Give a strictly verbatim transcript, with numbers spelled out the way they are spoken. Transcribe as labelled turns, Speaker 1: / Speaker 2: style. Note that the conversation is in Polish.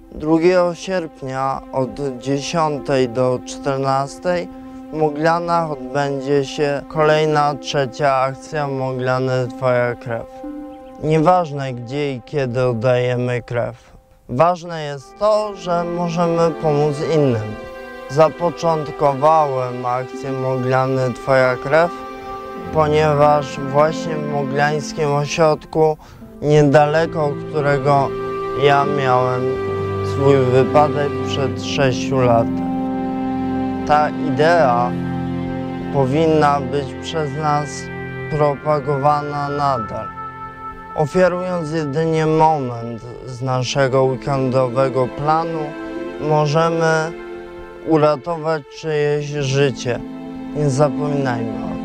Speaker 1: drugiego sierpnia od dziesiątej do czternastej w Moglanach odbędzie się kolejna, trzecia akcja Moglany Twoja krew. Nieważne gdzie i kiedy oddajemy krew. Ważne jest to, że możemy pomóc innym. Zapoczątkowałem akcję Moglany Twoja krew, ponieważ właśnie w Moglańskim Ośrodku, niedaleko którego ja miałem swój wypadek przed sześciu laty. Ta idea powinna być przez nas propagowana nadal. Ofiarując jedynie moment z naszego weekendowego planu, możemy uratować czyjeś życie. Nie zapominajmy o tym.